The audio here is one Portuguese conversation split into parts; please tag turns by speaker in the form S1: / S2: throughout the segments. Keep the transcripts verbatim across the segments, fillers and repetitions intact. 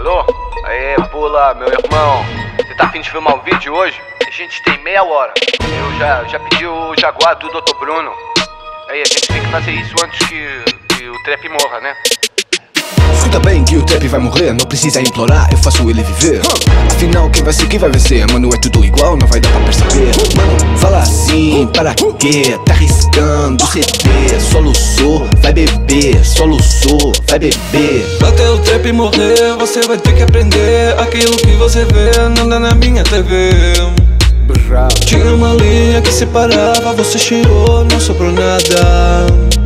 S1: Alô? Aê, pula, meu irmão. Você tá afim de filmar um vídeo hoje? A gente tem meia hora. Eu já, já pedi o Jaguar do doutor Bruno. Aí, a gente tem que fazer isso antes que, que o trap morra, né?
S2: Escuta bem que o trap vai morrer, não precisa implorar, eu faço ele viver. Afinal, quem vai ser, quem vai vencer? Mano, é tudo igual, não vai dar pra perceber. Mano, fala assim, para quê? Tá arriscando C D, soluçou, vai beber, soluçou, vai beber.
S3: Até o trap morrer, você vai ter que aprender. Aquilo que você vê, não dá na minha T V. Tinha uma linha que separava, você tirou, não sobrou nada.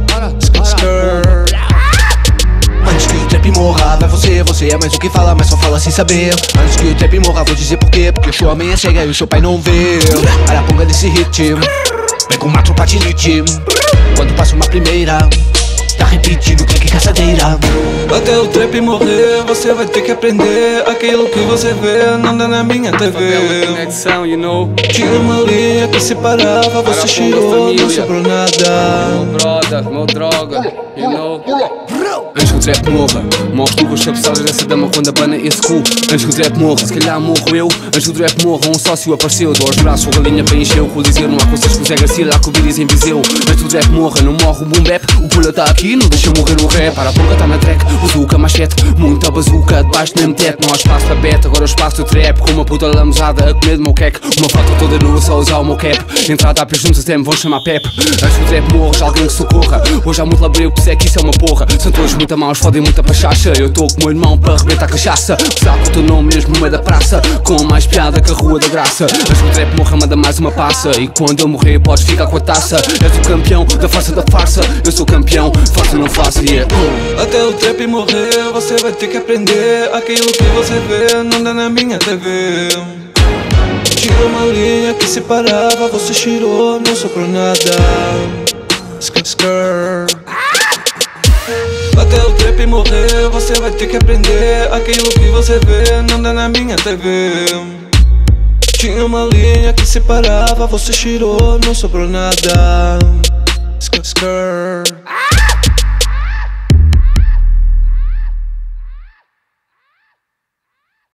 S2: Antes que o trap morra, vai você, você é mais o que fala, mas só fala sem saber. Antes que o trap morra, vou dizer por quê. Porque o show amanhã chega e o seu pai não vê. Araponga desse hit, vem com uma tropa de elite. Quando passa uma primeira, tá repetindo clique caçadeira.
S3: Até o trap morrer, você vai ter que aprender. Aquilo que você vê, não dá na minha T V.
S4: Conexão, you know.
S3: Tinha uma linha que separava, você tirou, não sobrou nada.
S4: Meu brother, meu droga, you know. Antes que o trap morra, mostro os cabeçadas dessa dama quando a bana esse cu. Antes que o trap morra, se calhar morro eu. Antes que o trap morra, um sócio apareceu. Dou os braços, a galinha para encher o coliseu. Não há conselhos que o Zé Garcia lá com o Biris em Viseu. Antes que o trap morra, não morre o boom bap. O pula tá aqui, não deixa morrer o rap. Para a boca tá na track, bazuca, machete. Muita bazuca, debaixo do mesmo teto. Não há espaço para beta, agora o espaço do trap. Com uma puta lamuzada a comer do meu queque. Uma foto toda nua, só usar o meu cap. Entrada a pés juntos até me vão chamar Pep. Antes que o trap morra, já alguém que socorra. Hoje há muito labreu, por isso é que isso é uma porra. São todos muito maus, fodem muita pachacha. Eu tô com o meu irmão para arrebentar a cachaça. Apesar que o teu nome mesmo no meio da praça, com mais piada que a Rua da Graça. Antes que o trap morra, manda mais uma passa. E quando eu morrer, podes ficar com a taça. És o campeão da farsa da farsa. Eu sou campeão, farsa não faço, yeah.
S3: Até o trap morrer, você vai ter que aprender. Aquilo que você vê, não dá na minha T V. Tinha uma linha que separava, você tirou, não sobrou nada. Skr, skr. Até o trap morrer, você vai ter que aprender. Aquilo que você vê, não dá na minha T V. Tinha uma linha que separava, você tirou, não sobrou nada. Skr, skr.